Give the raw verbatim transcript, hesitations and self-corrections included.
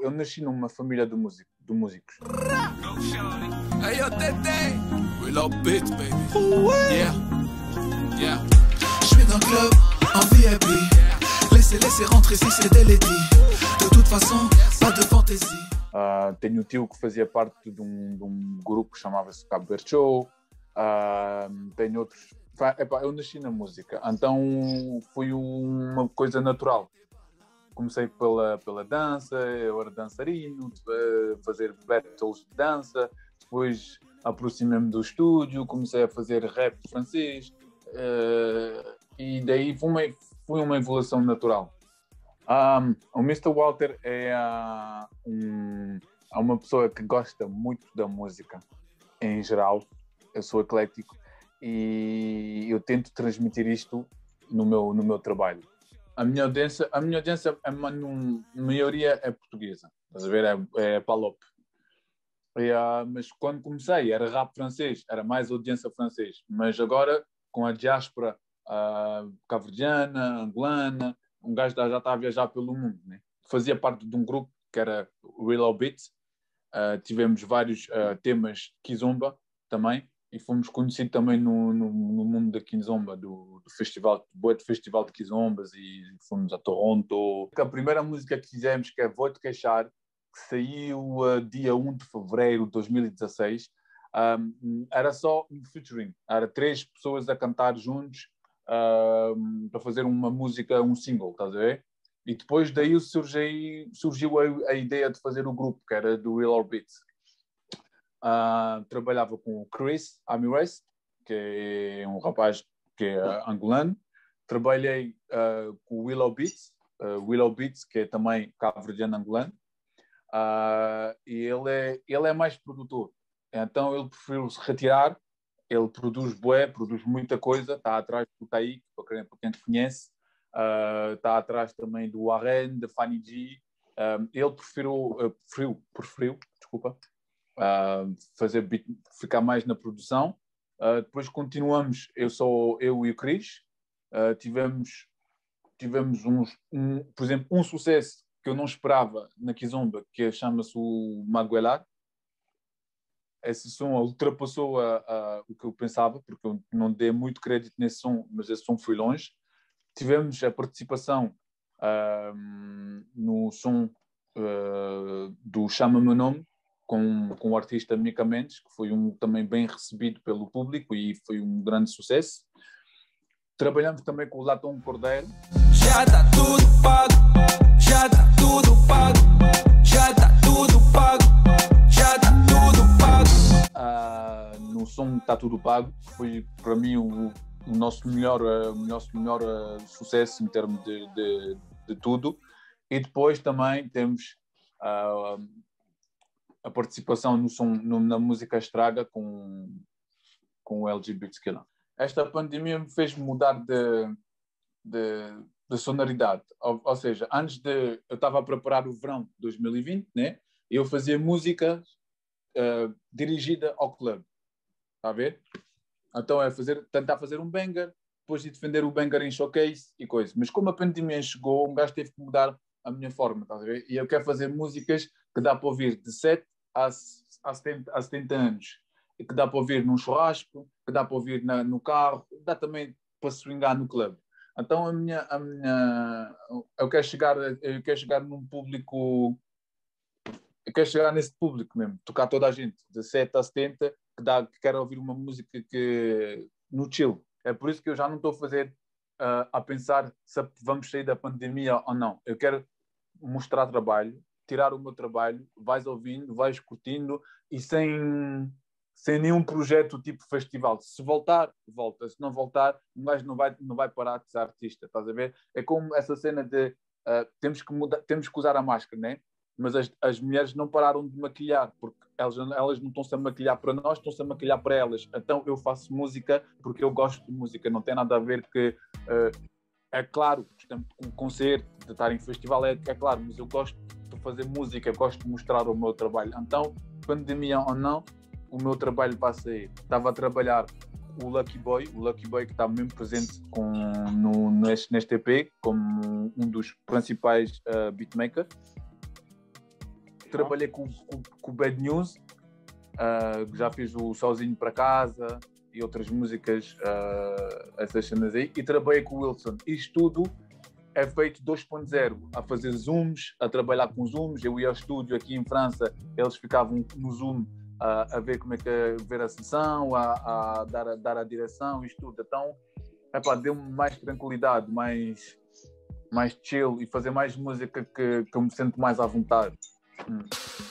eu nasci numa família de, músico, de músicos. Hey, yo, Tété, we love beats, baby. Yeah, yeah. Je suis dans le club, en V I P. Laissez, laissez rentrer si c'est délété. De toute façon, pas de fantaisie. Uh, tenho um tio que fazia parte de um, de um grupo que chamava-se Cabo Verde Show. Uh, tenho outros. Epá, eu nasci na música, então foi uma coisa natural. Comecei pela, pela dança, eu era dançarino, fazer battles de dança, depois aproximei-me do estúdio, comecei a fazer rap francês, uh, e daí foi uma, foi uma evolução natural. Um, o mister Walter é uh, um, é uma pessoa que gosta muito da música, em geral. Eu sou eclético e eu tento transmitir isto no meu, no meu trabalho. A minha audiência, a minha audiência a maioria é portuguesa, estás a ver? É, é Palop. E, uh, mas quando comecei era rap francês, era mais audiência francês. Mas agora, com a diáspora uh, cabo-verdiana, angolana, um gajo já está a viajar pelo mundo, né? Fazia parte de um grupo que era Real Beats. Uh, tivemos vários uh, temas Kizomba também. E fomos conhecidos também no, no, no mundo da Kizomba, do, do festival, do festival de Kizombas, e fomos a Toronto. A primeira música que fizemos, que é Vou Te Queixar, que saiu uh, dia um de fevereiro de dois mil e dezasseis, um, era só um featuring, era três pessoas a cantar juntos uh, para fazer uma música, um single, estás a ver? E depois daí surgiu, surgiu a, a ideia de fazer o grupo, que era do Real Beats. Uh, trabalhava com o Chris Amires, que é um rapaz que é angolano. Trabalhei uh, com o Willow Beats, uh, Willow Beats, que é também cabo-verdiano angolano. Uh, e ele é, ele é mais produtor. Então ele preferiu se retirar. Ele produz bué, produz muita coisa. Está atrás do Taíque, para quem, para quem conhece. Uh, está atrás também do Arren, da Fanny G. Uh, ele preferiu, uh, preferiu, preferiu, desculpa, Uh, fazer beat, ficar mais na produção. Uh, depois continuamos, eu sou eu e o Chris. Uh, tivemos tivemos uns, um, por exemplo, um sucesso que eu não esperava na Kizomba, que chama-se o Maguelar. Esse som ultrapassou a, a, o que eu pensava, porque eu não dei muito crédito nesse som, mas esse som foi longe. Tivemos a participação uh, no som uh, do Chama Meu Nome, Com, com o artista Mica Mendes, que foi um, também bem recebido pelo público e foi um grande sucesso. Trabalhamos também com o Latão Cordeiro. Já está tudo pago, já está tudo pago, já está tudo pago, já está tudo pago. Ah, no som Está Tudo Pago, foi para mim o, o nosso melhor, uh, o nosso melhor uh, sucesso em termos de, de, de tudo. E depois também temos uh, a participação no som, no, na música Estraga com, com o L G B T Q. Esta pandemia me fez mudar de, de, de sonoridade. Ou, ou seja, antes de... Eu estava a preparar o verão de dois mil e vinte, né? E eu fazia música uh, dirigida ao clube. Está a ver? Então é fazer, tentar fazer um banger, depois de defender o banger em showcase e coisa. Mas como a pandemia chegou, um gajo teve que mudar a minha forma, está a ver? E eu quero fazer músicas que dá para ouvir de sete a setenta anos, e que dá para ouvir num churrasco, que dá para ouvir na, no carro, dá também para swingar no clube. Então a minha, a minha, eu quero chegar, eu quero chegar num público, eu quero chegar nesse público mesmo, tocar toda a gente, de sete a setenta, que, dá, que quer ouvir uma música que, no chill. É por isso que eu já não estou a fazer, uh, a pensar se vamos sair da pandemia ou não. Eu quero mostrar trabalho, tirar o meu trabalho, vais ouvindo, vais curtindo e sem, sem nenhum projeto tipo festival. Se voltar, volta. Se não voltar, um gajo não vai, não vai parar de ser artista, estás a ver? É como essa cena de uh, temos, que mudar, temos que usar a máscara, né? Mas as, as mulheres não pararam de maquilhar, porque elas, elas não estão-se a maquilhar para nós, estão-se a maquilhar para elas. Então eu faço música porque eu gosto de música, não tem nada a ver que... Uh, é claro, estamos com um concerto, de estar em festival, é, é claro, mas eu gosto de fazer música, eu gosto de mostrar o meu trabalho. Então, pandemia ou não, o meu trabalho vai sair. Estava a trabalhar o Lucky Boy, o Lucky Boy que está mesmo presente com, no, neste, neste E P, como um dos principais uh, beatmakers. trabalhei com, com, com o Bad News, uh, já fiz o Sozinho para Casa e outras músicas, uh, essas cenas aí, e trabalhei com o Wilson. Isto tudo é feito dois ponto zero, a fazer zooms, a trabalhar com zooms. Eu ia ao estúdio aqui em França, eles ficavam no zoom a, a ver como é que é, ver a sessão, a, a, dar, a dar a direção, isto tudo. Então, epá, deu-me mais tranquilidade, mais, mais chill e fazer mais música que, que eu me sinto mais à vontade. Hum.